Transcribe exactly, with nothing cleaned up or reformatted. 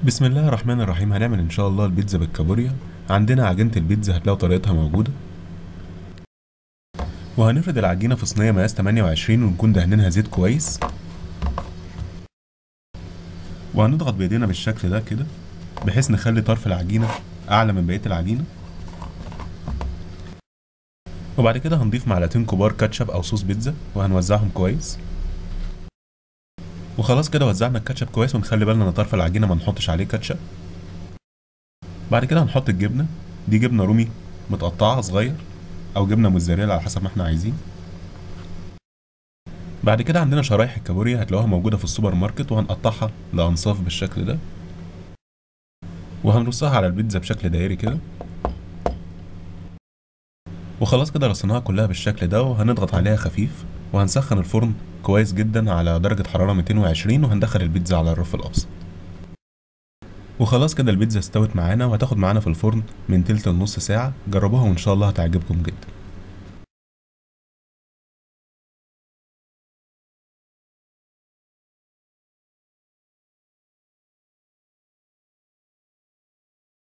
بسم الله الرحمن الرحيم. هنعمل ان شاء الله البيتزا بالكابوريا. عندنا عجينة البيتزا هتلاقوا طريقتها موجودة، وهنفرد العجينة في صينية مقاس تمانية وعشرين ونكون دهنينها زيت كويس، وهنضغط بايدينا بالشكل ده كده بحيث نخلي طرف العجينة اعلى من بقية العجينة. وبعد كده هنضيف معلقتين كبار كاتشب او صوص بيتزا وهنوزعهم كويس. وخلاص كده وزعنا الكاتشب كويس، ونخلي بالنا ان طرف العجينة ما نحطش عليه كاتشب. بعد كده هنحط الجبنة، دي جبنة رومي متقطعة صغير او جبنة موتزاريلا على حسب ما احنا عايزين. بعد كده عندنا شرايح الكابوريا هتلاقوها موجودة في السوبر ماركت، وهنقطعها لأنصاف بالشكل ده، وهنرصها على البيتزا بشكل دائري كده. وخلاص كده رصيناها كلها بالشكل ده، وهنضغط عليها خفيف، وهنسخن الفرن كويس جدا على درجة حرارة ميتين وعشرين، وهندخل البيتزا على الرف الأوسط. وخلاص كده البيتزا استوت معانا، وهتاخد معانا في الفرن من تلت لنص ساعة. جربوها وإن شاء الله هتعجبكم جدا.